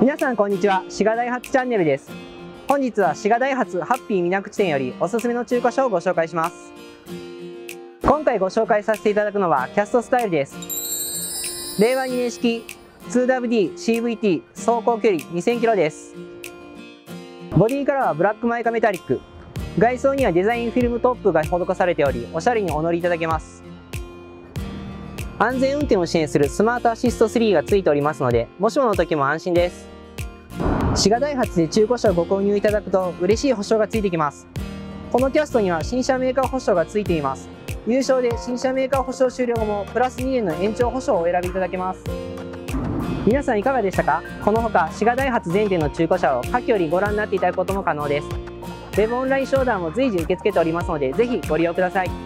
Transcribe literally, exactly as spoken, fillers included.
皆さんこんにちは、滋賀ダイハツチャンネルです。本日は滋賀ダイハツハッピー水口店よりおすすめの中古車をご紹介します。今回ご紹介させていただくのはキャストスタイルです。れいわにねん式 ツーダブリューディーシーブイティー 走行距離にせんキロです。ボディカラーはブラックマイカメタリック、外装にはデザインフィルムトップが施されており、おしゃれにお乗りいただけます。安全運転を支援するスマートアシストスリーがついておりますので、もしもの時も安心です。滋賀ダイハツで中古車をご購入いただくと嬉しい保証がついてきます。このキャストには新車メーカー保証がついています。優勝で新車メーカー保証終了後もプラスにねんの延長保証をお選びいただけます。皆さんいかがでしたか？このほか滋賀ダイハツ全店の中古車を下記よりご覧になっていただくことも可能です。ウェブオンライン商談も随時受け付けておりますので、ぜひご利用ください。